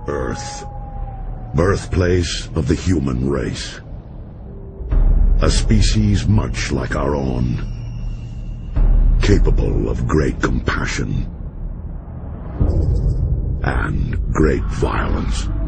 Earth, birthplace of the human race. A species much like our own, capable of great compassion and great violence.